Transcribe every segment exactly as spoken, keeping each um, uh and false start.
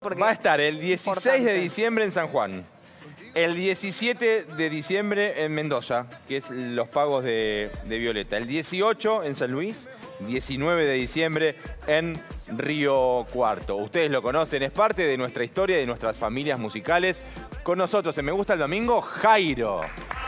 Porque va a estar el dieciséis importante. de diciembre en San Juan. El diecisiete de diciembre en Mendoza, que es los pagos de, de Violeta. El dieciocho en San Luis. diecinueve de diciembre en Río Cuarto. Ustedes lo conocen, es parte de nuestra historia y de nuestras familias musicales. Con nosotros en Me Gusta el Domingo, Jairo.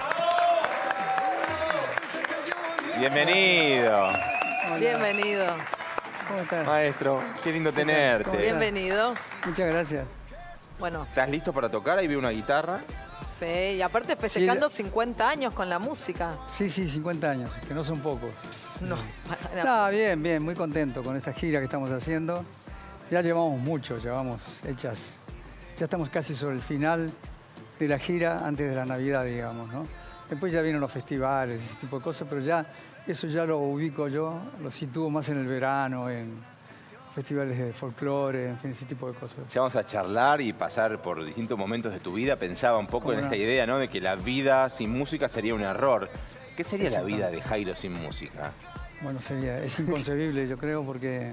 Bienvenido. Hola. Bienvenido. ¿Cómo estás? Maestro, qué lindo ¿Cómo tenerte. Bienvenido. Muchas gracias. Bueno, ¿Estás listo para tocar? Ahí veo una guitarra. sí, y aparte festejando cincuenta años con la música. Sí, sí, cincuenta años, que no son pocos. No, para- Está bien, bien, muy contento con esta gira que estamos haciendo. Ya llevamos mucho, llevamos hechas. Ya estamos casi sobre el final de la gira, antes de la Navidad, digamos, ¿no? Después ya vienen los festivales, ese tipo de cosas, pero ya eso ya lo ubico yo, lo sitúo más en el verano, en festivales de folclore, en fin, ese tipo de cosas. Ya vamos a charlar y pasar por distintos momentos de tu vida. Pensaba un poco ¿Cómo en no? esta idea, ¿no? De que la vida sin música sería un error. ¿Qué sería la vida de Jairo sin música? Bueno, sería, es inconcebible, yo creo, porque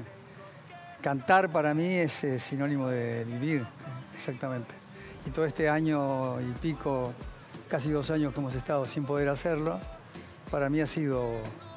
cantar para mí es, eh, sinónimo de vivir, exactamente. Y todo este año y pico, casi dos años que hemos estado sin poder hacerlo, para mí ha sido,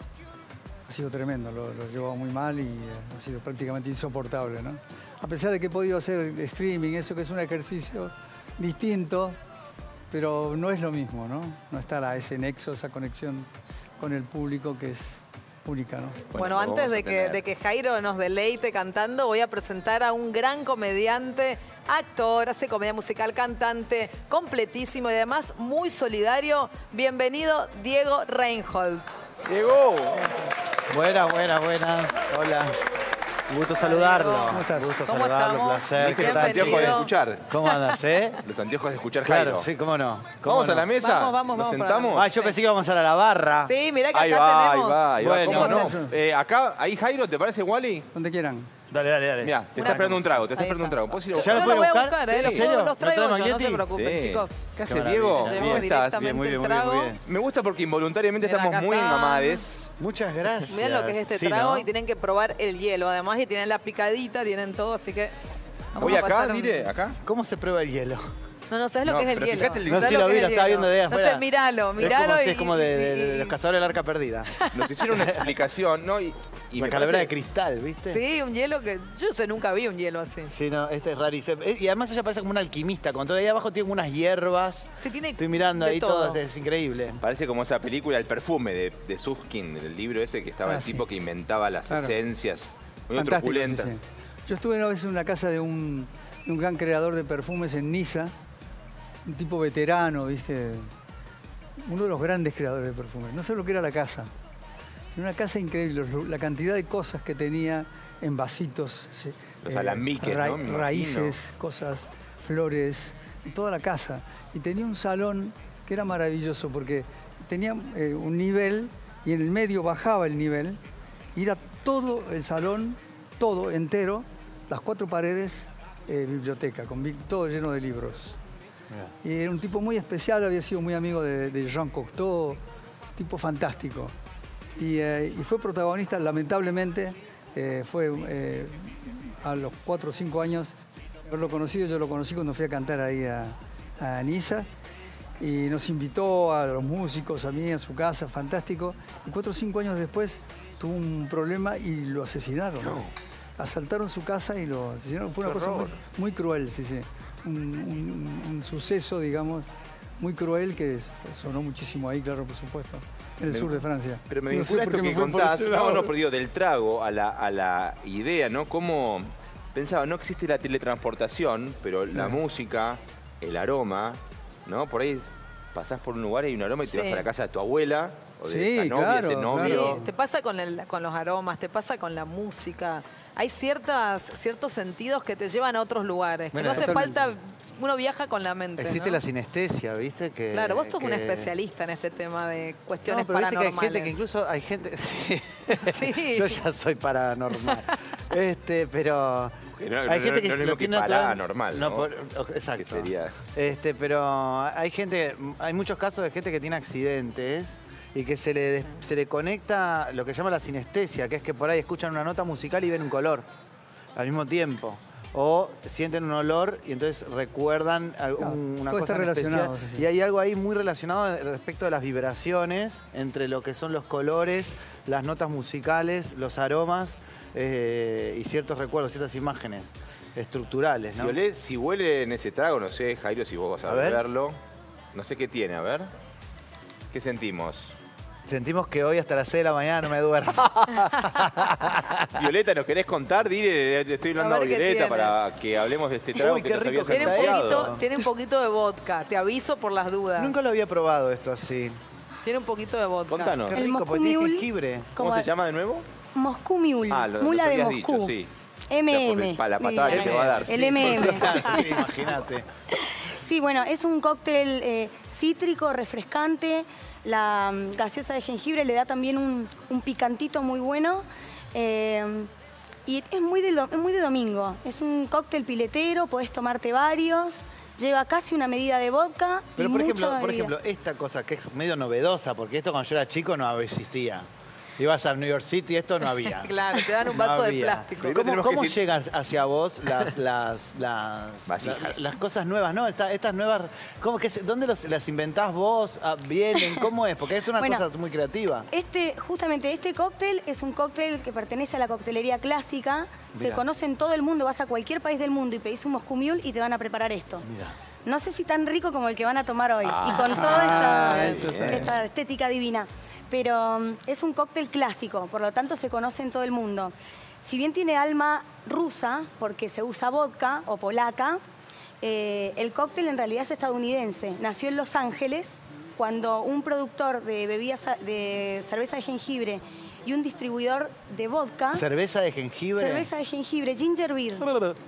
ha sido tremendo, lo, lo he llevado muy mal y eh, ha sido prácticamente insoportable, ¿no? A pesar de que he podido hacer streaming, eso que es un ejercicio distinto, pero no es lo mismo, ¿no? No está la, ese nexo, esa conexión con el público que es única, ¿no? Bueno, lo antes vamos a de que, tener. de que Jairo nos deleite cantando, voy a presentar a un gran comediante, actor, hace comedia musical, cantante, completísimo y además muy solidario. Bienvenido, Diego Reinhold. ¡Llegó! Buenas, buenas, buenas. Hola. Un gusto saludarlo. ¿Cómo estás? Un gusto ¿Cómo saludarlo, estamos? placer. ¿Viste ¿Qué los tal? anteojos de escuchar? ¿Cómo andas, eh? Los anteojos de escuchar Jairo. Claro, sí, cómo no. ¿Cómo ¿Vamos no? a la mesa? Vamos, vamos, ¿Nos vamos para la sentamos? mesa. Ah, yo pensé que íbamos a ir a la barra. Sí, mirá que Ahí acá va, ahí tenemos. va, ahí va. Bueno. ¿Cómo no? ¿Cómo estás? Eh, acá, ahí Jairo, ¿te parece, Wally? Donde quieran. Dale, dale, dale. Mira, te Una- está esperando un trago, te está Ahí esperando un está. trago. ¿Puedes ir a ¿Ya lo Yo buscar? lo voy a puede buscar, buscar? eh, ¿En los, serio? los ¿Lo traigo trae yo, no se Maglietti? preocupen, Sí. chicos. ¿Qué haces, maravilla. Diego? Llevamos ¿Cómo estás? directamente Bien, muy bien, el muy bien, trago. muy bien. Me gusta porque involuntariamente Mira, estamos acá muy está. engamades. Muchas gracias. Miren lo que es este Sí, trago ¿no? y tienen que probar el hielo. Además, y tienen la picadita, tienen todo, así que... vamos Voy a acá, pasar un- dire, acá. ¿Cómo se prueba el hielo? No, no, ¿sabes lo No, que es el pero hielo? fíjate el- No, ¿Sabes sí lo que vi, es lo el estaba hielo? viendo de afuera. Entonces, míralo, Es míralo como, y... sí, es como de, de- de y- los cazadores del arca perdida. Nos hicieron una explicación, ¿no? Y, y La me calavera de parece- cristal, ¿viste? Sí, un hielo que... Yo sé, nunca vi un hielo así. Sí, no, este es rarísimo. Eh, Y además ella parece como un alquimista, con todo ahí abajo tiene como unas hierbas. Sí, tiene Estoy mirando de ahí todo. todo, es increíble. Parece como esa película El perfume de, de Susskind, del libro ese que estaba Ah, el sí. tipo que inventaba las Claro. esencias. Muy Fantástico, sí, truculenta. sí. Yo estuve una vez en una casa de un, de un gran creador de perfumes en Niza, un tipo veterano, ¿viste? Uno de los grandes creadores de perfumes. No sé lo que era la casa. Era una casa increíble, los- la cantidad de cosas que tenía en vasitos. se- Los alambiques, ¿no? Me imagino. Raíces, cosas, flores, toda la casa. Y tenía un salón que era maravilloso porque tenía eh, un nivel y en el medio bajaba el nivel y era todo el salón, todo entero, las cuatro paredes, eh, biblioteca, con bi- todo lleno de libros. Y era un tipo muy especial, había sido muy amigo de, de Jean Cocteau, tipo fantástico. Y, eh, y fue protagonista, lamentablemente, eh, fue eh, a los cuatro o cinco años haberlo conocido. Yo lo conocí cuando fui a cantar ahí a, a Niza. Y nos invitó a los músicos, a mí, a su casa, fantástico. Y cuatro o cinco años después tuvo un problema y lo asesinaron. Asaltaron su casa y lo asesinaron. Fue una Qué cosa muy, horror. muy cruel, sí, sí. Un, un- un suceso, digamos, muy cruel que es- sonó muchísimo ahí, claro, por supuesto, en el Me- sur de Francia. Pero me No sé vincula por esto qué que me fui por contás, ese no, lado. no, perdido del trago a la, a la idea, ¿no? Cómo pensaba, no existe la teletransportación, pero la Claro. música, el aroma, ¿no? Por ahí pasás por un lugar y hay un aroma y te Sí. vas a la casa de tu abuela o de Sí, esa novia, claro, ese Sí, novio. te pasa con, el- con los aromas, te pasa con la música. Hay ciertas, ciertos sentidos que te llevan a otros lugares. Que Bueno, no hace totalmente. falta, uno viaja con la mente. Existe ¿no? la sinestesia, ¿viste? Que, Claro, vos sos un que- especialista en este tema de cuestiones No, pero viste que hay paranormales. gente que incluso hay gente... Sí. Sí. Yo ya soy paranormal. este, pero... Que no- hay no- gente que no es lo lo mismo que tiene natural. paranormal, ¿no? por- exacto. Que sería- Este, pero hay gente, hay muchos casos de gente que tiene accidentes y que se le, des- se le conecta lo que llama la sinestesia, que es que por ahí escuchan una nota musical y ven un color al mismo tiempo. o sienten un olor y entonces recuerdan algún- una todo cosa está en especial. relacionado, sí, sí. Y hay algo ahí muy relacionado respecto de las vibraciones, entre lo que son los colores, las notas musicales, los aromas eh, y ciertos recuerdos, ciertas imágenes estructurales, Si, ¿no? olé- si huele en ese trago, no sé, Jairo, si vos vas a, A ver. verlo. No sé qué tiene, a ver. ¿Qué sentimos? Sentimos que hoy hasta las seis de la mañana no me duermo. Violeta, ¿nos querés contar? Dile, te estoy hablando a, A ver qué Violeta tiene. para que hablemos de este trago Uy, que qué nos rico habías que Tiene un, está anunciado. poquito, tiene un poquito de vodka, te aviso por las dudas. Nunca lo había probado esto así. Tiene un poquito de vodka. Contanos. Qué El rico, Moscú porque tiene Mule. jengibre. ¿Cómo Como se llama de nuevo? Moscú Mule. Ah, lo- Mula nos de habías Moscú. dicho, sí. M Ya, por M. el- para la patada que te va a dar, El sí. M M. Sí, imagínate. Sí, bueno, es un cóctel eh, cítrico, refrescante. La mm, gaseosa de jengibre le da también un, un picantito muy bueno. Eh, y es muy, de, lo- es muy de domingo. Es un cóctel piletero, podés tomarte varios. Lleva casi una medida de vodka. Pero y por mucha ejemplo, por bebida. ejemplo, esta cosa que es medio novedosa, porque esto cuando yo era chico no existía. Ibas a New York City, esto no había. Claro, te dan un No vaso de había. plástico. Primero ¿Cómo, tenemos que cómo decir- llegan hacia vos las, las, las, Vasijas. las, las cosas nuevas? ¿No? Esta- estas nuevas, ¿cómo que se- ¿dónde los- las inventás vos? Ah, ¿Vienen? ¿Cómo es? Porque esto es una Bueno, cosa muy creativa. Este, justamente este cóctel es un cóctel que pertenece a la coctelería clásica. Se Mirá. conoce en todo el mundo. Vas a cualquier país del mundo y pedís un Moscú Mule y te van a preparar esto. Mira. No sé si tan rico como el que van a tomar hoy. y con Ah, toda eso esta, está esta estética divina. Pero um, es un cóctel clásico, por lo tanto se conoce en todo el mundo. Si bien tiene alma rusa, porque se usa vodka o polaca, eh, el cóctel en realidad es estadounidense. Nació en Los Ángeles cuando un productor de bebidas de cerveza de jengibre y un distribuidor de vodka, Cerveza de jengibre. cerveza de jengibre, ginger beer,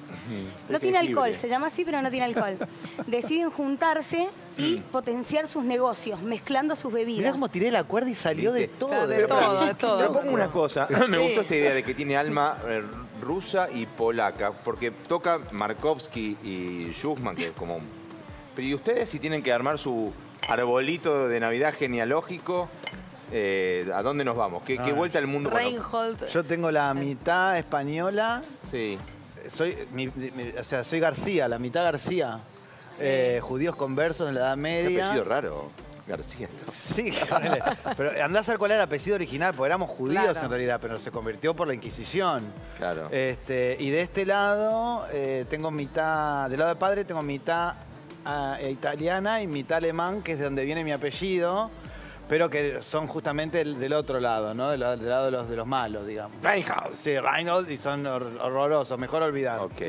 no tiene alcohol, se llama así, pero no tiene alcohol. Deciden juntarse y potenciar sus negocios, mezclando sus bebidas. Mirá cómo tiré la cuerda y salió de ¿Viste? todo. Claro, de verdad. todo, de todo. Pero pongo una cosa, me Sí. gustó esta idea de que tiene alma eh, rusa y polaca, porque toca Markovsky y Schumann, que es como... un- Pero ¿y ustedes si tienen que armar su arbolito de Navidad genealógico? Eh, ¿A dónde nos vamos? ¿Qué, qué Ah, vuelta al mundo? Bueno, Reinhold. Yo tengo la mitad española, sí. soy, mi- mi- o sea, soy García, la mitad García. Eh, judíos conversos en la Edad Qué Media. apellido raro, García. Sí, ponele. Pero andás a ver cuál era el apellido original, porque éramos judíos Claro. en realidad, pero se convirtió por la Inquisición. Claro. Este, y de este lado eh, tengo mitad, del lado de padre tengo mitad ah, italiana y mitad alemán, que es de donde viene mi apellido, pero que son justamente el- del otro lado, ¿no? Del, lado- del lado de los, de los malos, digamos. Reinhold. Sí, Reinhold, y son hor- horrorosos, mejor olvidar. Ok.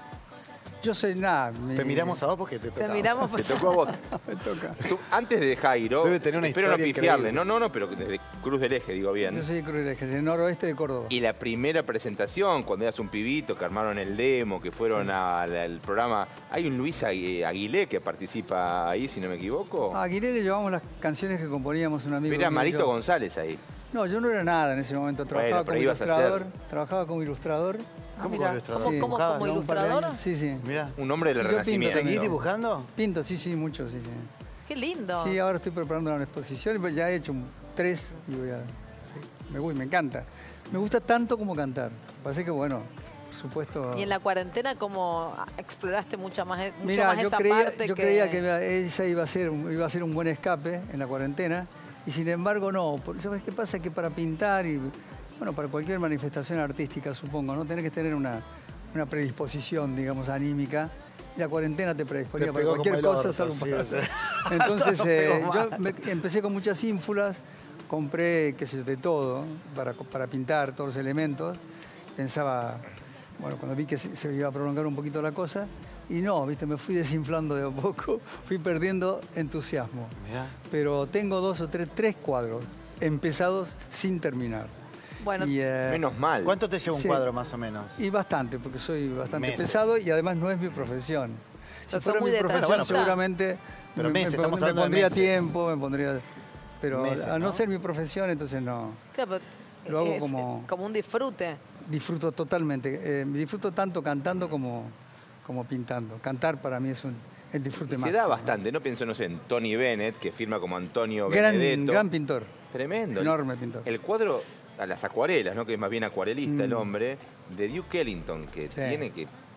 Yo soy nada. mi- Te miramos a vos porque te Te tocaba. miramos Te por... tocó a vos. Me toca. Tú, antes de Jairo, Debe tener una espero no historia pifiarle. increíble. No, no, no, pero desde Cruz del Eje, digo bien. Yo soy de Cruz del Eje, del noroeste de Córdoba. Y la primera presentación, cuando eras un pibito, que armaron el demo, que fueron al, al programa... Hay un Luis Agui- Aguilé que participa ahí, si no me equivoco. A Aguilera le llevamos las canciones que componíamos un amigo. Era mío y Marito yo. González ahí. No, yo no era nada en ese momento. Trabajaba Bueno, pero como ibas a ilustrador. ser- Trabajaba como ilustrador. Ah, ¿Cómo mirá. ilustrador? ¿Cómo, Sí. cómo, Dibujabas, como ¿no? Un par de ilustrador? años. Sí, sí. Mirá. Un hombre del Sí, yo Renacimiento. pinto. ¿Seguís no. dibujando? Pinto, sí, sí, mucho, sí, sí. Qué lindo. Sí, ahora estoy preparando una exposición, pero ya he hecho un- tres y voy a... sí, me, gusta, me encanta. Me gusta tanto como cantar. Parece que, bueno, por supuesto... Y en la cuarentena, ¿cómo exploraste mucha más, mucho Mira, más yo, esa creía, parte yo que... creía que esa iba a, ser, un- iba a ser un buen escape en la cuarentena y sin embargo no. Porque, ¿sabes qué pasa? Que para pintar y, bueno, para cualquier manifestación artística, supongo, ¿no? Tenés que tener una, una predisposición, digamos, anímica. Y la cuarentena te predisponía Te para pegó cualquier como el cosa, orto, salvo sí, para sí. Entonces, Todo eh, pegó yo mal. me- empecé con muchas ínfulas, compré, qué sé yo, de todo para, para pintar todos los elementos. Pensaba, bueno, cuando vi que se, se iba a prolongar un poquito la cosa, y no, viste, me fui desinflando de a poco, fui perdiendo entusiasmo. Mirá. Pero tengo dos o tres, tres cuadros empezados sin terminar. Bueno, y, eh, Menos mal. ¿Cuánto te lleva un Sí. cuadro más o menos? y bastante, porque soy bastante Meses. pesado y además no es mi profesión. Si Sos fuera muy mi detallista. profesión, Bueno, pero- seguramente pero me, meses, me- estamos me hablando de pondría meses. tiempo, me pondría... Pero Meses, a no, ¿no? ser mi profesión, entonces no. claro, pero Lo hago es como- como un disfrute. Disfruto totalmente. Eh, disfruto tanto cantando como, como pintando. Cantar para mí es un, el disfrute Se máximo. da bastante, no pienso, no sé, en Tony Bennett, que firma como Antonio Gran, Benedetto. gran pintor. Tremendo. Enorme pintor. El cuadro, a las acuarelas, ¿no? Que es más bien acuarelista Mm. el hombre, de Duke Ellington, que Sí. tiene que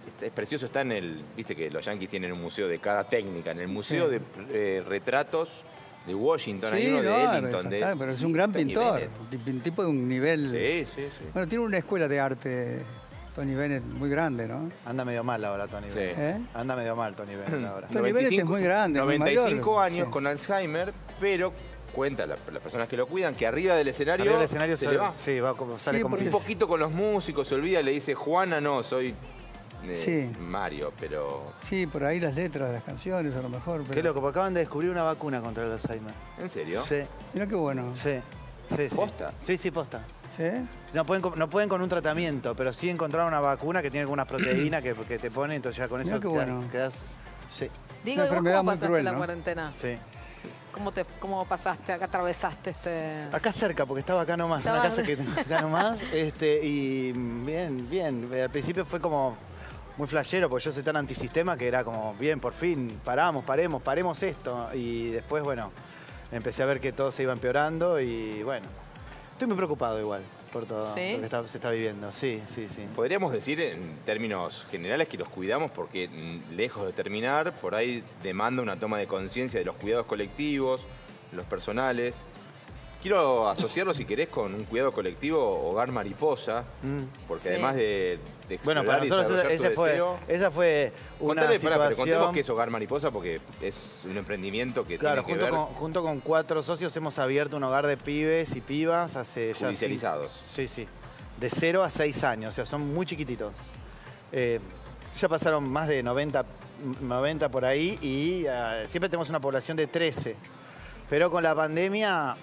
es precioso, está en el... Viste que los Yankees tienen un museo de cada técnica. En el museo sí. de eh, retratos de Washington, sí, hay uno no, de Ellington. De, pero es un gran pintor, Bennett. un tipo de un nivel... Sí, sí, sí. Bueno, tiene una escuela de arte, Tony Bennett, muy grande, ¿no? Anda medio mal ahora, Tony Sí. Bennett. ¿Eh? Anda medio mal, Tony Bennett ahora. Tony Bennett es muy grande, noventa y cinco muy mayor. años Sí. con Alzheimer, pero cuenta la- las personas que lo cuidan que arriba del escenario, Arriba del escenario se sale- le va. Sí, va como, sale Sí, como... porque Un poquito con los músicos, se olvida, le dice, Juana, no, soy eh, Sí. Mario, pero... Sí, por ahí las letras de las canciones a lo mejor. Pero... Qué loco, porque acaban de descubrir una vacuna contra el Alzheimer. ¿En serio? Sí, Mira qué bueno. sí, sí. sí. ¿Posta? Sí, sí, posta. ¿Sí? No pueden, con- no pueden con un tratamiento, pero sí encontraron una vacuna que tiene algunas proteínas que, que te ponen, entonces ya con Mirá eso qué quedas, bueno. quedas- Sí, Digo, Una ¿y vos enfermedad cómo muy pasaste cruel, la ¿no? cuarentena? sí. ¿Cómo, te, ¿Cómo pasaste, acá atravesaste este...? Acá cerca, porque estaba acá nomás, una Estaba- casa que tengo acá nomás. Este, y bien, bien. Al principio fue como muy flashero, porque yo soy tan antisistema que era como, bien, por fin, paramos, paremos, paremos esto. Y después, bueno, empecé a ver que todo se iba empeorando y bueno, estoy muy preocupado igual por todo ¿Sí? lo que está- se está viviendo. Sí, sí, sí. Podríamos decir en términos generales que los cuidamos porque mm, lejos de terminar, por ahí demanda una toma de conciencia de los cuidados colectivos, los personales. Quiero asociarlo, si querés, con un cuidado colectivo Hogar Mariposa, Mm. porque Sí. además de, de Bueno, explorar para y nosotros desarrollar ese tu fue, deseo, esa fue una contale, pará, pero contemos situación... qué es Hogar Mariposa porque es un emprendimiento que Claro, tiene que junto ver con, junto con cuatro socios hemos abierto un hogar de pibes y pibas hace ya... Judicializados. Sí, sí. De cero a seis años, o sea, son muy chiquititos. Eh, ya pasaron más de noventa, noventa por ahí y eh, siempre tenemos una población de trece. Pero con la pandemia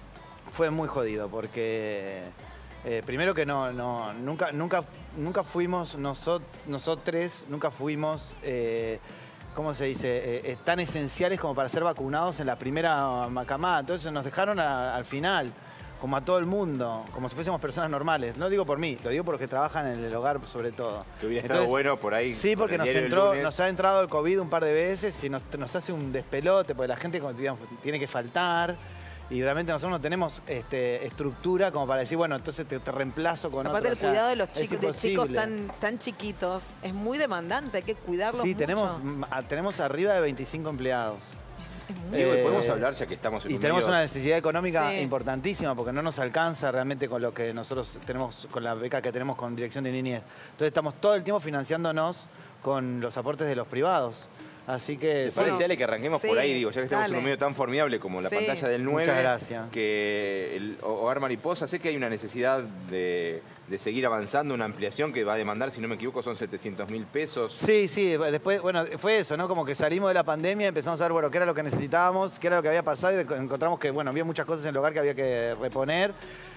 fue muy jodido porque... eh, primero que no, no, nunca, nunca, nunca fuimos, nosotros, nosotros nunca fuimos... eh, ¿cómo se dice? Eh, eh, tan esenciales como para ser vacunados en la primera camada. Entonces nos dejaron a- al final, como a todo el mundo, como si fuésemos personas normales. No digo por mí, lo digo por los que trabajan en el hogar sobre todo. que hubiera estado Entonces, bueno por ahí. Sí, con porque el nos, diario del entró, lunes. nos ha entrado el COVID un par de veces y nos, nos hace un despelote, porque la gente como, digamos, tiene que faltar. Y realmente nosotros no tenemos este, estructura como para decir, bueno, entonces te, te reemplazo con Aparte otro. el O sea, cuidado de los es chicos, de chicos imposible. tan, tan chiquitos es muy demandante, hay que cuidarlos Sí, mucho. tenemos, mm, a- tenemos arriba de veinticinco empleados. Es muy Diego, Eh, podemos hablar ya que estamos en Y un tenemos medio- una necesidad económica Sí. importantísima porque no nos alcanza realmente con lo que nosotros tenemos, con la beca que tenemos con Dirección de Niñez. Entonces estamos todo el tiempo financiándonos con los aportes de los privados. Así que... ¿Te parece, Bueno, Ale, que arranquemos sí, por ahí? Digo, ya que estamos en dale. un medio tan formidable como la Sí. pantalla del nueve, Muchas gracias. que el Hogar Mariposa, sé que hay una necesidad de, de seguir avanzando, una ampliación que va a demandar, si no me equivoco, son setecientos mil pesos. Sí, sí, después, bueno, fue eso, ¿no? Como que salimos de la pandemia y empezamos a ver, bueno, qué era lo que necesitábamos, qué era lo que había pasado y encontramos que, bueno, había muchas cosas en el hogar que había que reponer,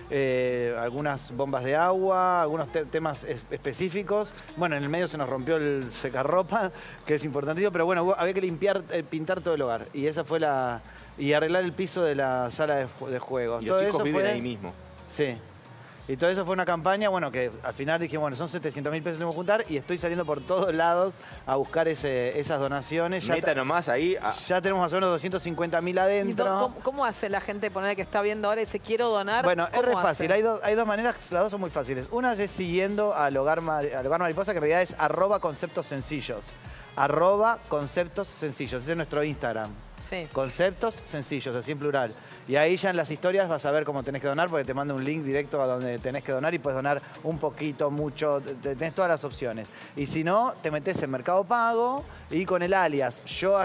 eh, algunas bombas de agua, algunos te- temas es- específicos. Bueno, en el medio se nos rompió el secarropa, que es importantísimo, pero bueno, hubo- había que limpiar, eh, pintar todo el hogar y esa fue la... y arreglar el piso de la sala de, ju- de juegos. Y Todo los chicos eso viven fue- ahí mismo. Sí. Y todo eso fue una campaña, bueno, que al final dije, bueno, son setecientos mil pesos que tengo que juntar y estoy saliendo por todos lados a buscar ese- esas donaciones. Ya, Meta ta- nomás ahí. a- ya tenemos más o menos doscientos cincuenta mil ¿Y do- adentro. ¿Cómo, cómo hace la gente poner que está viendo ahora y dice quiero donar? Bueno, es ¿Cómo re hace? fácil. Hay, dos- hay dos maneras, las dos son muy fáciles. Una es siguiendo al hogar, Mar- al hogar Mariposa, que en realidad es arroba conceptos sencillos. Arroba conceptos sencillos. Ese es nuestro Instagram. Sí. Conceptos sencillos, así en plural. Y ahí ya en las historias vas a ver cómo tenés que donar, porque te manda un link directo a donde tenés que donar y puedes donar un poquito, mucho, te- tenés todas las opciones. Y si no, te metés en Mercado Pago y con el alias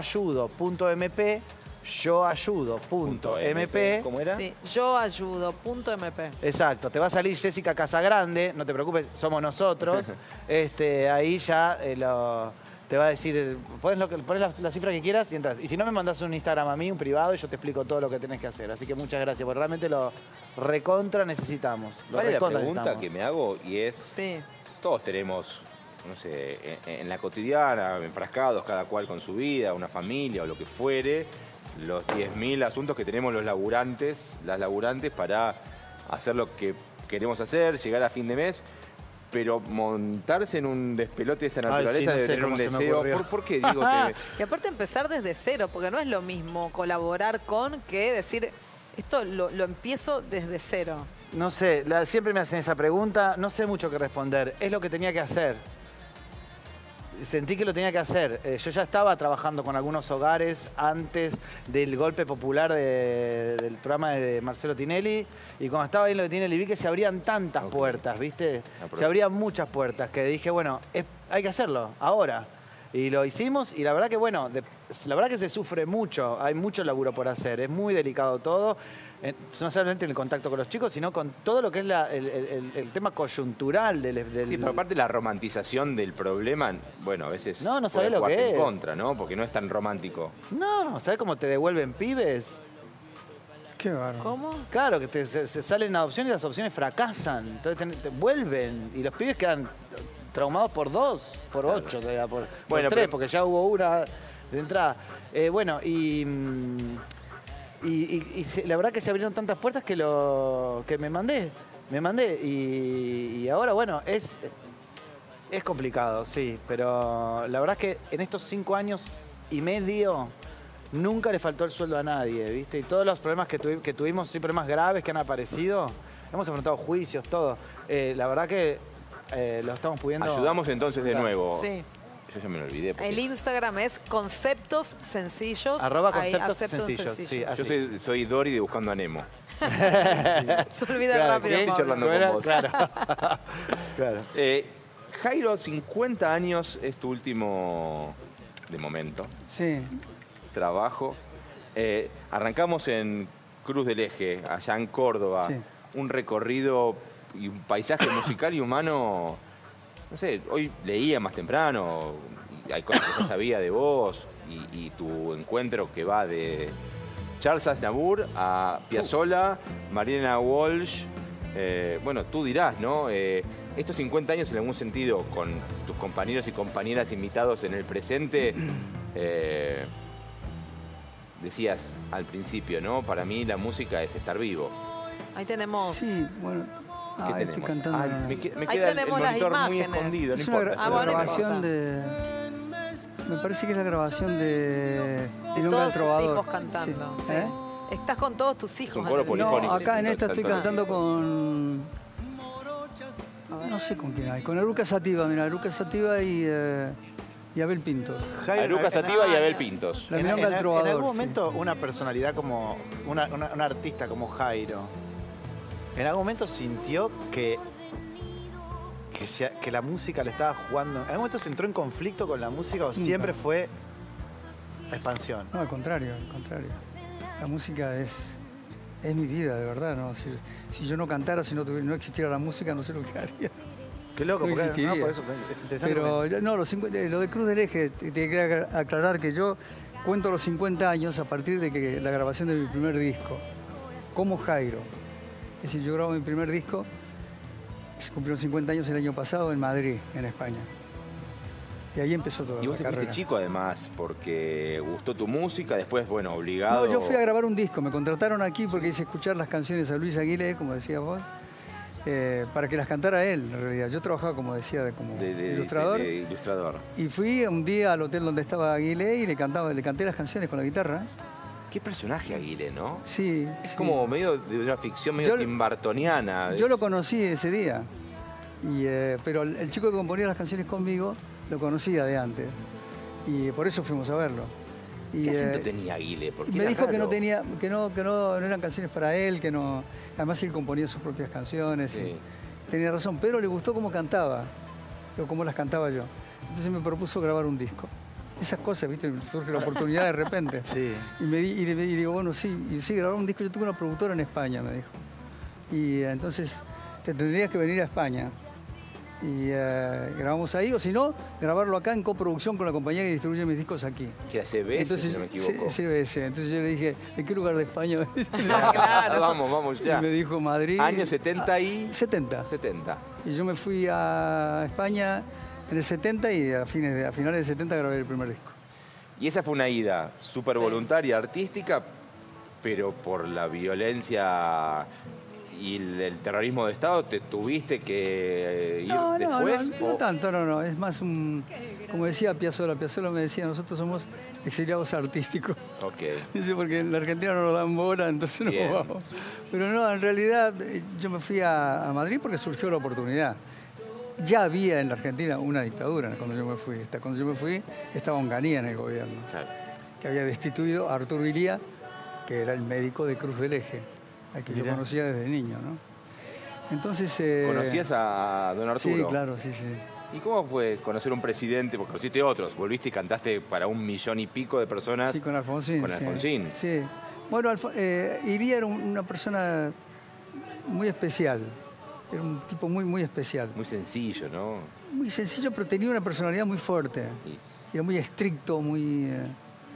yoayudo.mp, yoayudo.mp. ¿Cómo era? Sí, yo ayudo, punto M P. Exacto, te va a salir Jessica Casagrande, no te preocupes, somos nosotros. este, ahí ya eh, lo- te va a decir, eh, pones, lo que, pones la, la cifra que quieras y entras. Y si no, me mandás un Instagram a mí, un privado, y yo te explico todo lo que tenés que hacer. Así que muchas gracias, porque realmente lo recontra necesitamos. Lo Vale la recontra pregunta necesitamos. que me hago y es, Sí. todos tenemos, no sé, en, en la cotidiana, enfrascados, cada cual con su vida, una familia o lo que fuere, los diez mil asuntos que tenemos los laburantes, las laburantes para hacer lo que queremos hacer, llegar a fin de mes. Pero montarse en un despelote de esta Ay, naturaleza sí, no de sé tener un cómo se me deseo. ocurrió. ¿Por, por qué digo que.? Y aparte empezar desde cero, porque no es lo mismo colaborar con que decir, esto lo, lo empiezo desde cero. No sé, la- siempre me hacen esa pregunta, no sé mucho qué responder. Es lo que tenía que hacer. sentí que lo tenía que hacer. Eh, yo ya estaba trabajando con algunos hogares antes del golpe popular de- del programa de Marcelo Tinelli. Y cuando estaba ahí en lo de Tinelli vi que se abrían tantas Ok. puertas, ¿viste? Ah, pero- Se abrían muchas puertas que dije, bueno, es- hay que hacerlo, ahora. Y lo hicimos y la verdad que, bueno, de- la verdad que se sufre mucho. Hay mucho laburo por hacer. Es muy delicado todo. Eh, no solamente en el contacto con los chicos, sino con todo lo que es la- el, el- el tema coyuntural del... del Sí, pero aparte la romantización del problema, bueno, a veces No, no puede sabés lo jugarte que en es. contra, ¿no? Porque no es tan romántico. No, ¿sabes cómo te devuelven pibes? Qué bárbaro. ¿Cómo? Claro, que te- se, se salen adopciones y las opciones fracasan. Entonces te, te vuelven y los pibes quedan traumados por dos, por ocho, todavía, por, por Bueno, tres, pero- porque ya hubo una de entrada. Eh, bueno, y, mm, y, y- y se- la verdad que se abrieron tantas puertas que lo que me mandé. Me mandé y, y ahora, bueno, es, es complicado, sí, pero la verdad es que en estos cinco años y medio nunca le faltó el sueldo a nadie, ¿viste? Y todos los problemas que, tuvi- que tuvimos, sí, problemas graves que han aparecido, hemos enfrentado juicios, todo. Eh, la verdad que eh, lo estamos pudiendo... Ayudamos entonces de Claro. nuevo. Sí. Yo ya me lo olvidé. porque- El Instagram es conceptos sencillos. Arroba Ahí, conceptos aceptos sencillos, sí, Yo así. soy, soy Dory de Buscando a Nemo. Se olvida Claro, rápido. ¿qué? Estoy Pablo. charlando con Era- vos. Claro. Claro. Eh, Jairo, cincuenta años es tu último, de momento, Sí, trabajo. Eh, arrancamos en Cruz del Eje, allá en Córdoba. Sí. Un recorrido y un paisaje musical y humano. No sé, hoy leía más temprano, y hay cosas que ya sabía de vos, y, y tu encuentro que va de Charles Aznavour a Piazzolla, Mariana Walsh. Eh, bueno, tú dirás, ¿no? Eh, estos cincuenta años, en algún sentido, con tus compañeros y compañeras invitados en el presente, eh, decías al principio, ¿no? Para mí la música es estar vivo. Ahí tenemos. sí, bueno. ¿Qué Ah, estoy tenemos? cantando. Ay, me, que- me Ahí queda el, el tenemos las monitor muy imágenes. escondido, no Es una, importa. gra- Ah, una bueno, no grabación importa. de... Me parece que es la grabación de... De Milonga todos del sus Trovador. hijos cantando. Sí. sí. ¿Eh? Estás con todos tus hijos. un coro en el- polifónico. No, acá en Sí, esta estoy tanto- cantando con... No sé con quién hay. Con Eruca Sativa, mira, Eruca Sativa y, eh, y Abel Pinto. Jairo, Aruca en- Sativa y ah, Abel Pintos. La En, Milonga en- del Trovador, en algún sí. momento una personalidad como, una, una- un artista como Jairo, en algún momento sintió que, que, se- que la música le estaba jugando, en algún momento se entró en conflicto con la música o siempre fue expansión. No, al contrario, al contrario. La música es, es mi vida, de verdad. ¿No? Si, si yo no cantara, si no, tuviera- no existiera la música, no sé lo que haría. Qué loco, No porque existiría. no, por eso es interesante. Pero porque- yo- no, los cincuenta, lo de Cruz del Eje, te, te quería aclarar que yo cuento los cincuenta años a partir de que la grabación de mi primer disco, como Jairo. Es decir, yo grabo mi primer disco, se cumplieron cincuenta años el año pasado en Madrid, en España. Y ahí empezó todo. Y vos te fuiste chico además, porque gustó tu música, después, bueno, obligado. No, yo fui a grabar un disco, me contrataron aquí porque hice escuchar las canciones a Luis Aguilé, como decías vos, eh, para que las cantara él, en realidad. Yo trabajaba, como decía, de- como de, de- ilustrador. de- de ilustrador. Y fui un día al hotel donde estaba Aguilé y le cantaba, le canté las canciones con la guitarra. Qué personaje Aguile, ¿no? Sí. Es sí. como medio de una ficción medio Yo- timbartoniana. Yo es- lo conocí ese día. Y, eh, pero el, el chico que componía las canciones conmigo lo conocía de antes. Y por eso fuimos a verlo. Y, ¿Qué acento eh, tenía Aguile? Porque me era dijo que no raro. tenía, que no, que no, no eran canciones para él, que no. Además él componía sus propias canciones. Sí. Y tenía razón, pero le gustó cómo cantaba, o cómo las cantaba yo. Entonces me propuso grabar un disco. Esas cosas, viste, surge la oportunidad de repente. Sí. Y, me di- y le y digo, bueno, sí, y sí, grabar un disco. Yo tuve una productora en España, me dijo. Y eh, entonces te tendrías que venir a España. Y eh, grabamos ahí, o si no, grabarlo acá en coproducción con la compañía que distribuye mis discos aquí. Que hace veces, si no me C- equivoco. CBS. Entonces yo le dije, ¿de qué lugar de España es? Claro. Vamos, vamos ya. Y me dijo Madrid. Años setenta y... setenta. setenta. Y yo me fui a España en el setenta y a, fines de, a finales del setenta grabé el primer disco. Y esa fue una ida súper Sí. voluntaria, artística, pero por la violencia y el, el terrorismo de Estado te tuviste que eh, ir No, no, después. no, no o- tanto, no, no. Es más un, como decía Piazzolla, Piazzolla me decía, nosotros somos exiliados artísticos. Ok. Dice, porque en la Argentina no nos dan bola, entonces no Bien. vamos. Pero no, en realidad eh, yo me fui a, a Madrid porque surgió la oportunidad. ya había en la Argentina una dictadura cuando yo me fui. Cuando yo me fui estaba Onganía en el gobierno, Claro. que había destituido a Arturo Illia, que era el médico de Cruz del Eje, al que Mirá. yo conocía desde niño, ¿no? Entonces... eh, ¿Conocías a don Arturo? Sí, claro, sí, sí. ¿Y cómo fue conocer un presidente? Porque conociste otros. Volviste y cantaste para un millón y pico de personas. Sí, con Alfonsín. Con sí. Alfonsín. Sí. Bueno, Alfo eh, Illia era un- una persona muy especial. Era un tipo muy, muy especial. Muy sencillo, ¿no? Muy sencillo, pero tenía una personalidad muy fuerte. Sí. Era muy estricto, muy... eh,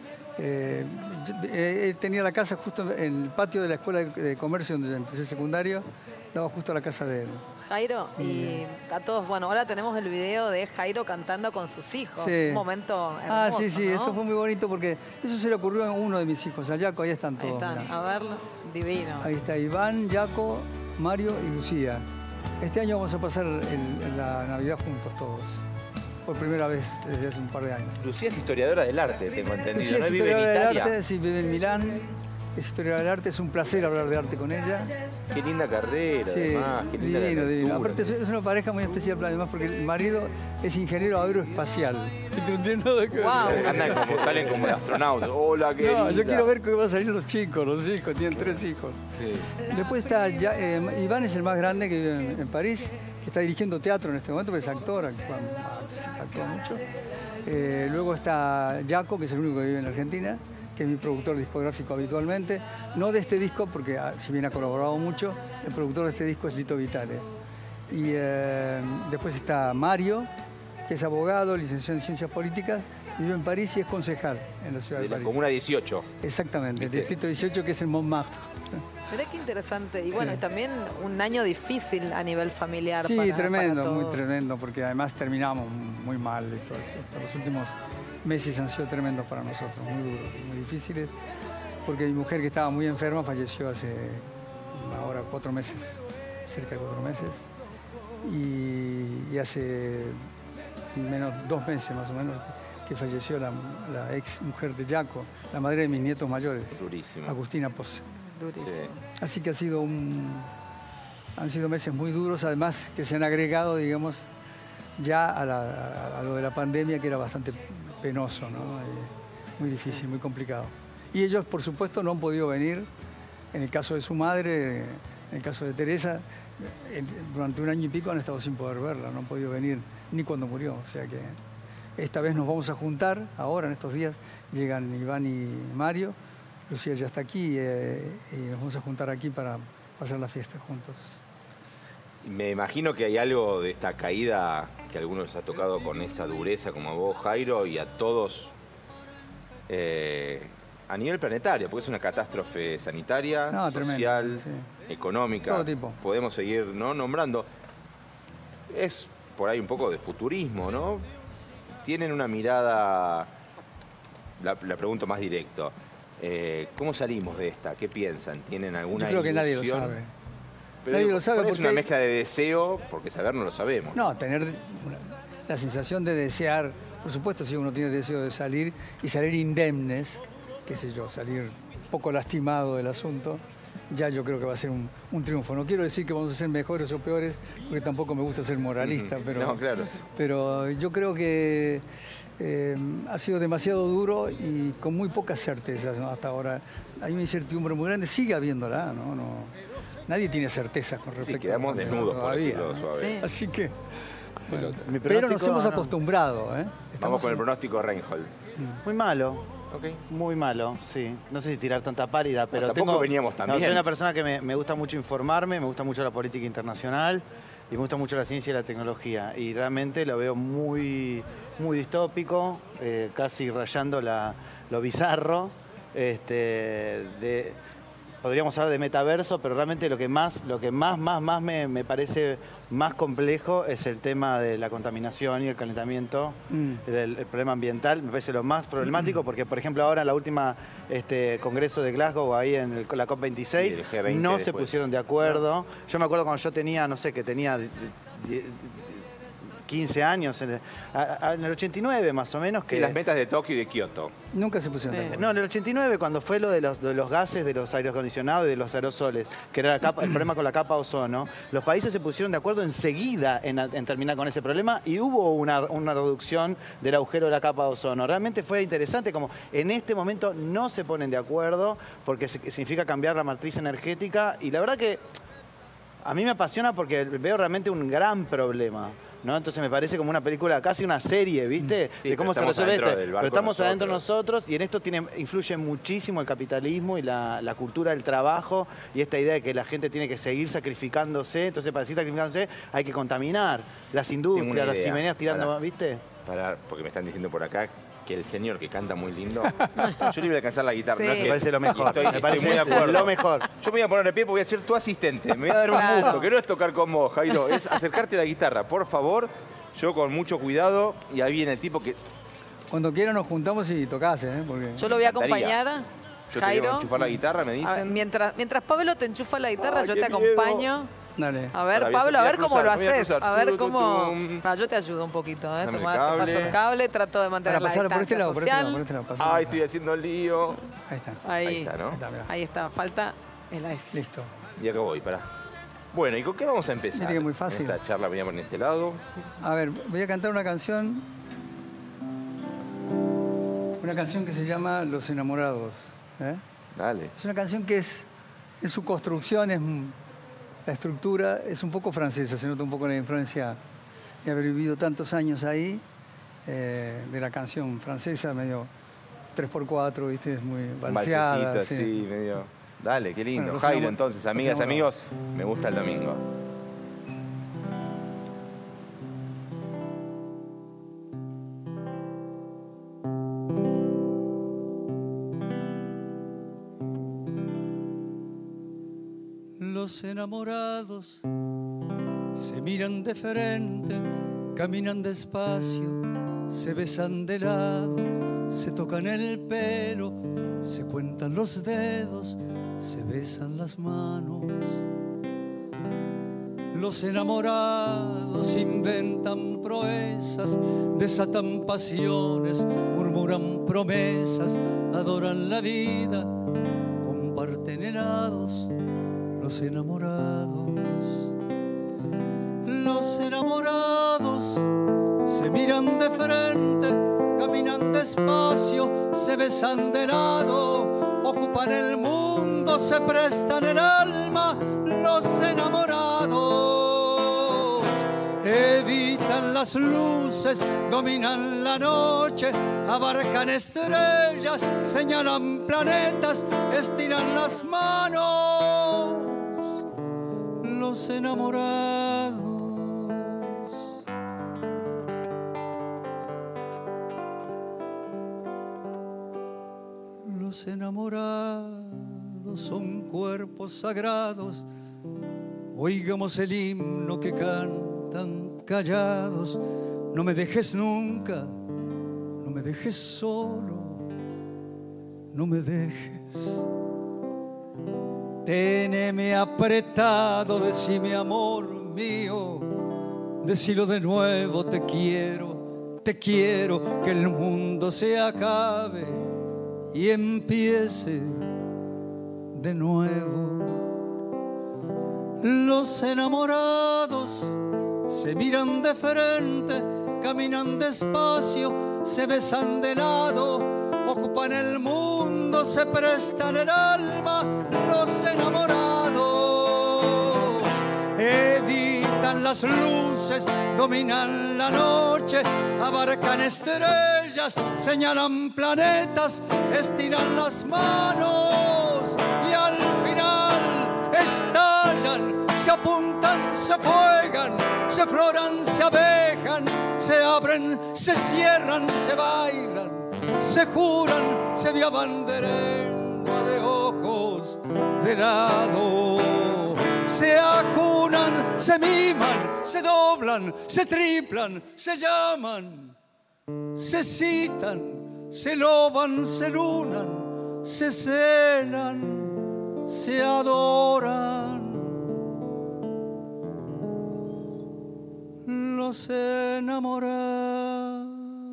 eh, yo- eh, él tenía la casa justo en el patio de la Escuela de de Comercio, donde empecé secundario, daba justo a la casa de él. Jairo, y a todos, bueno, ahora tenemos el video de Jairo cantando con sus hijos. Sí. Un momento hermoso, Ah, sí, sí, ¿no? eso fue muy bonito porque eso se le ocurrió a uno de mis hijos, a Yaco, ahí están Ahí todos. están, mirá. a verlos, divinos. Ahí está Iván, Yaco, Mario y Lucía. Este año vamos a pasar el- la Navidad juntos todos. Por primera vez desde hace un par de años. Lucía es historiadora del arte, tengo entendido. Lucía ¿No es vive en historiadora del Italia? arte, sí, vive en Milán. Es historiadora del arte, es un placer hablar de arte con ella. Qué linda carrera, Sí, además. Qué linda la divino, divino. lectura. Aparte es es una pareja muy especial, además, porque el marido es ingeniero aeroespacial. Y no tiene nada que ver. Guau. Andan como, salen como de astronautas. Hola, qué No, yo linda. quiero ver cómo van a salir los chicos, los hijos, tienen tres hijos. Sí. Después está ya- eh, Iván, es el más grande que vive en, en París, que está dirigiendo teatro en este momento, porque es actor, actúa, actúa mucho. Eh, luego está Yaco, que es el único que vive en Argentina, que es mi productor discográfico habitualmente. No de este disco, porque ah, si bien ha colaborado mucho, el productor de este disco es Lito Vitale. Y eh, después está Mario, que es abogado, licenciado en Ciencias Políticas, vive en París y es concejal en la ciudad de, De la París. Comuna dieciocho. Exactamente, el ¿Viste? distrito dieciocho, que es el Montmartre. Mirá qué interesante. Y bueno, Sí. y también un año difícil a nivel familiar. Sí, para, tremendo, para muy todos. tremendo, porque además terminamos muy mal. y todo esto. Hasta los últimos meses han sido tremendos para nosotros, muy duros, muy difíciles, porque mi mujer, que estaba muy enferma, falleció hace ahora cuatro meses, cerca de cuatro meses, y, y hace menos dos meses más o menos que falleció la, la ex mujer de Yaco, la madre de mis nietos mayores, Durísimo. Agustina Pose. Durísimo. Sí. Así que ha sido un, han sido meses muy duros, además que se han agregado, digamos, ya a, la- a- a lo de la pandemia, que era bastante penoso, ¿no? Eh, muy difícil, muy complicado. Y ellos, por supuesto, no han podido venir. En el caso de su madre, en el caso de Teresa, en- durante un año y pico han estado sin poder verla, no han podido venir ni cuando murió. O sea que esta vez nos vamos a juntar, ahora en estos días, llegan Iván y Mario. Lucía ya está aquí eh, y nos vamos a juntar aquí para pasar la fiesta juntos. Me imagino que hay algo de esta caída que a algunos les ha tocado con esa dureza como a vos, Jairo, y a todos eh, a nivel planetario, porque es una catástrofe sanitaria, No, tremendo, social, sí. económica. Todo tipo. Podemos seguir, ¿no?, nombrando. Es por ahí un poco de futurismo, ¿no? Tienen una mirada, la, la pregunto más directo. Eh, ¿Cómo salimos de esta? ¿Qué piensan? ¿Tienen alguna Yo creo que nadie lo ilusión? sabe. Pero Nadie digo, lo sabe ¿cuál es porque una hay- mezcla de deseo, porque saber no lo sabemos. No, tener una- la sensación de desear, por supuesto, si uno tiene deseo de salir y salir indemnes, qué sé yo, salir poco lastimado del asunto, ya yo creo que va a ser un, un triunfo. No quiero decir que vamos a ser mejores o peores, porque tampoco me gusta ser moralista, Ujú. pero, No, claro. pero yo creo que eh, ha sido demasiado duro y con muy pocas certezas, ¿no? Hasta ahora. Hay una incertidumbre muy grande, sigue habiéndola, ¿no? no nadie tiene certezas con respecto Sí, quedamos a la desnudos, por todavía, decirlo ¿no? suave. Sí. Así que, bueno, Mi pero nos pronóstico, hemos no. acostumbrado, ¿eh? Vamos Estamos con el en- pronóstico de Reinhold. Muy malo. Ok. Muy malo, sí. No sé si tirar tanta pálida, pero tampoco tengo... veníamos tan no, bien. Soy una persona que me, me gusta mucho informarme, me gusta mucho la política internacional y me gusta mucho la ciencia y la tecnología. Y realmente lo veo muy, muy distópico, eh, casi rayando la, lo bizarro. Este, de, podríamos hablar de metaverso, pero realmente lo que más, lo que más, más, más me, me parece más complejo es el tema de la contaminación y el calentamiento, Mm. el, el problema ambiental. Me parece lo más problemático porque, por ejemplo, ahora en la última este, congreso de Glasgow, ahí en el- la COP veintiséis, Sí, el G veinte no se después. pusieron de acuerdo. Yo me acuerdo cuando yo tenía, no sé, que tenía die- quince años, en el, a- a- en el ochenta y nueve más o menos. Que, Sí, las metas de Tokio y de Kioto. Nunca se pusieron Sí. de acuerdo. No, en el ochenta y nueve, cuando fue lo de los, de los gases, de los aires acondicionados y de los aerosoles, que era la capa- el problema con la capa ozono, los países se pusieron de acuerdo enseguida en, en terminar con ese problema y hubo una, una reducción del agujero de la capa ozono. Realmente fue interesante como en este momento no se ponen de acuerdo porque se- significa cambiar la matriz energética y la verdad que a mí me apasiona porque veo realmente un gran problema, ¿no? Entonces me parece como una película, casi una serie, ¿viste? Sí, de cómo se pero estamos resuelve adentro esto. del barco Pero estamos adentro nosotros. nosotros y en esto tiene, influye muchísimo el capitalismo y la, la cultura del trabajo y esta idea de que la gente tiene que seguir sacrificándose. Entonces para seguir sacrificándose hay que contaminar las industrias, las idea. chimeneas tirando, Pará. ¿viste? Para, porque me están diciendo por acá que el señor que canta muy lindo, yo le voy a alcanzar la guitarra. Sí. no es Me que- parece lo mejor. Estoy, me estoy parece muy de acuerdo. lo mejor. Yo me voy a poner de pie porque voy a ser tu asistente. Me voy a dar un Claro. gusto, que no es tocar con vos, Jairo, es acercarte a la guitarra, por favor. Yo con mucho cuidado y ahí viene el tipo que Cuando quieran nos juntamos y tocás, ¿eh? Porque... Yo lo voy a encantaría. acompañar, yo te digo Jairo. enchufar la guitarra, me A ver, dicen. mientras, mientras Pablo te enchufa la guitarra, Ay, yo qué te miedo. acompaño. Dale. A ver, Ahora, voy a- Pablo, a voy a ver cómo cruzar, lo voy a haces. cruzar. A ver Tu, tu, cómo... tum. Pará, yo te ayudo un poquito, ¿eh? Dame el Tomá, te cable. paso el cable, trato de mantener Para la pasar por distancia este lado, por este social. lado, por este lado. pasá. Ay, estoy haciendo lío. Ahí está. Ahí, Ahí está, ¿no? Ahí está, mirá. ahí está, falta el ice. Listo. Y acá voy, pará. Bueno, ¿y con qué vamos a empezar? Mire que es muy fácil. En esta charla venía por este lado. A ver, voy a cantar una canción. Una canción que se llama Los Enamorados. ¿eh? Dale. Es una canción que es, en su construcción, es, mm, la estructura es un poco francesa, se nota un poco la influencia de haber vivido tantos años ahí, eh, de la canción francesa, medio tres por cuatro, ¿viste? Es muy balseada. Balsecito sí. así, medio. Dale, qué lindo. Bueno, los Jairo, enamor- entonces, los amigas, enamorados. amigos, me gusta el domingo. Los enamorados se miran de frente, caminan despacio, se besan de lado, se tocan el pelo, se cuentan los dedos, se besan las manos. Los enamorados inventan proezas, desatan pasiones, murmuran promesas, adoran la vida, comparten helados. Los enamorados, los enamorados se miran de frente, caminan despacio, se besan de lado, ocupan el mundo, se prestan el alma. Los enamorados evitan las luces, dominan la noche, abarcan estrellas, señalan planetas, estiran las manos. Los enamorados. Los enamorados son cuerpos sagrados. Oigamos el himno que cantan callados. No me dejes nunca, no me dejes solo, no me dejes. Téneme apretado, decime amor mío, decilo de nuevo, te quiero, te quiero, que el mundo se acabe y empiece de nuevo. Los enamorados se miran de frente, caminan despacio, se besan de lado, ocupan el mundo, se prestan el alma. Los enamorados evitan las luces, dominan la noche, abarcan estrellas, señalan planetas, estiran las manos y al final estallan, se apuntan, se fuegan, se floran, se abejan, se abren, se cierran, se bailan, se juran, se viaban de lengua, de ojos, de lado. Se acunan, se miman, se doblan, se triplan, se llaman, se citan, se loban, se lunan, se celan, se adoran. Los los enamorados.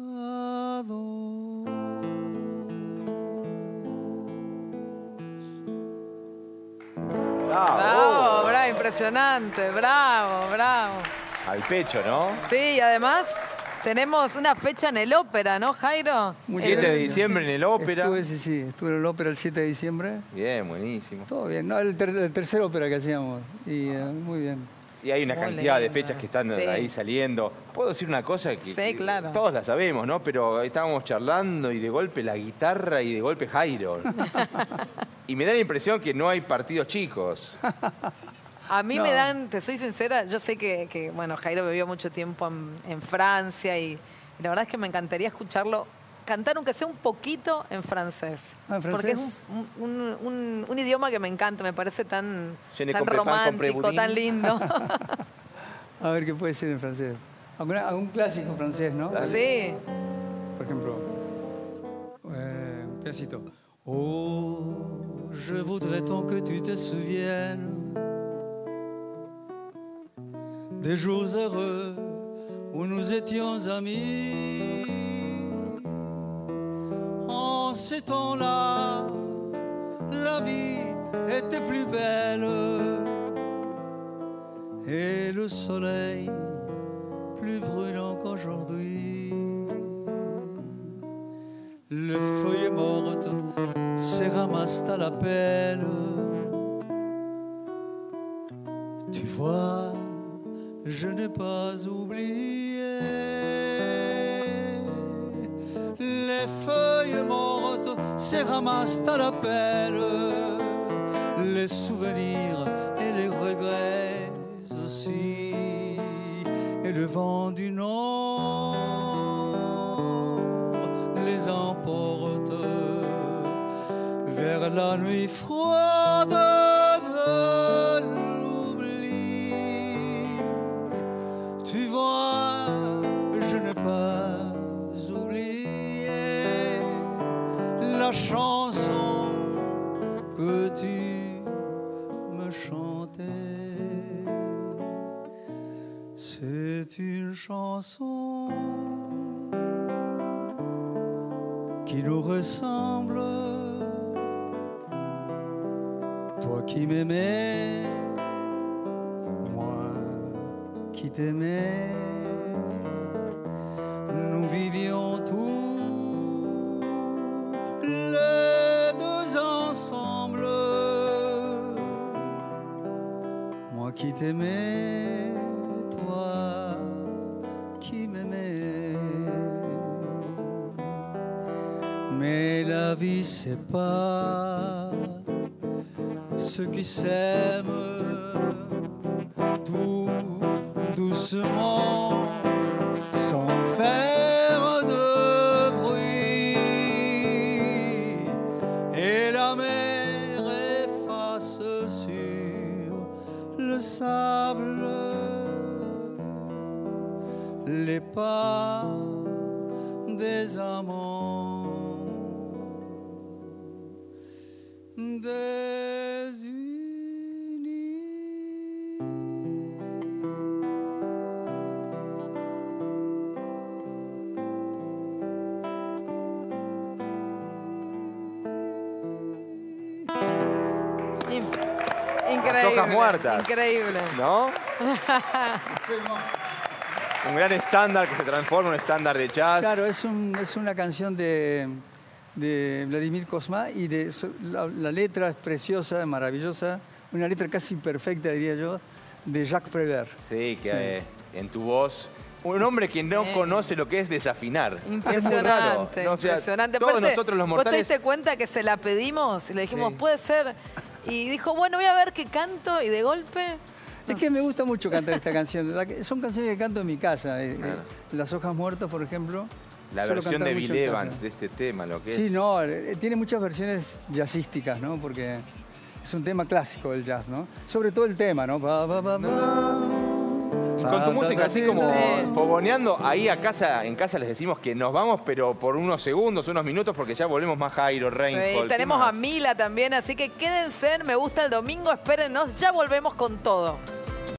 Bravo, bravo, impresionante, bravo, bravo. Al pecho, ¿no? Sí, y además tenemos una fecha en el ópera, ¿no, Jairo? siete de diciembre en el ópera. Estuve, sí, sí, estuve en el ópera el siete de diciembre. Bien, buenísimo. Todo bien, no, el, ter el tercer ópera que hacíamos. Y uh, muy bien. Y hay una Muy cantidad lindo. de fechas que están Sí. ahí saliendo. Puedo decir una cosa que, Sí, que claro. todos la sabemos, ¿no? Pero estábamos charlando y de golpe la guitarra y de golpe Jairo. Y me da la impresión que no hay partidos chicos. A mí No. me dan, te soy sincera, yo sé que, que, bueno, Jairo vivió mucho tiempo en, en Francia y, y la verdad es que me encantaría escucharlo cantar, aunque sea un poquito en francés. Ah, ¿en Porque es francés? un, un- un- un idioma que me encanta, me parece tan, Je ne tan comprends pas, romántico, comprends tan lindo. A ver qué puede ser en francés. Alguna- algún clásico francés, ¿no? Sí. Por ejemplo, eh, un pedacito. Oh, je voudrais tant que tu te souviennes des jours heureux où nous étions amis. En ces temps-là, la vie était plus belle et le soleil plus brûlant qu'aujourd'hui. Les feuilles mortes se ramassent à la pelle. Tu vois, je n'ai pas oublié. Les feuilles mortes se ramassent à la pelle. Les souvenirs et les regrets aussi. Et le vent du nord les emporte vers la nuit froide de l'oubli. Tu vois, je n'ai pas oublié la chanson que tu me chantais. C'est une chanson qui nous ressemble. Toi qui m'aimais, moi qui t'aimais, nous vivions tous les deux ensemble. Moi qui t'aimais, toi qui m'aimais. Mais la vie sépare ceux qui s'aiment tout doucement, sans faire de bruit. Et la mer efface sur le sable les pas des amants In- Las Increíble. hojas muertas. Increíble. ¿No? Un gran estándar que se transforma en un estándar de jazz. Claro, es, un- es una canción de, de Vladimir Cosma y de, so- la, la letra es preciosa, maravillosa, una letra casi perfecta, diría yo, de Jacques Prévert. Sí, que Sí. eh, en tu voz. Un hombre que no Sí. conoce lo que es desafinar. Es muy raro. Impresionante, No, o sea, impresionante. todos Aparte, nosotros los ¿vos te mortales. diste cuenta que se la pedimos y le dijimos, Sí. puede ser? Y dijo, bueno, voy a ver qué canto y de golpe... Es que me gusta mucho cantar esta canción. La que- son canciones que canto en mi casa. eh, eh, Claro. Las hojas muertas, por ejemplo. La suelo versión cantar de mucho Bill en casa. Evans de este tema, lo que Sí, es. no, eh, tiene muchas versiones jazzísticas, ¿no? Porque es un tema clásico del jazz, ¿no? Sobre todo el tema, ¿no? Pa, pa, pa, pa. Y con tu música así como Sí. fogoneando, ahí a casa, en casa les decimos que nos vamos, pero por unos segundos, unos minutos, porque ya volvemos más Jairo, Sí, Reinhold. tenemos ¿qué a más? Mila también, así que quédense en Me Gusta el Domingo, espérennos, ya volvemos con todo.